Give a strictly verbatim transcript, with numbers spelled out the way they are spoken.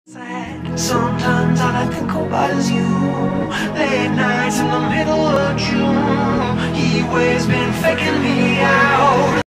Sometimes all I think about is you. Late nights in the middle of June. He always been faking me out.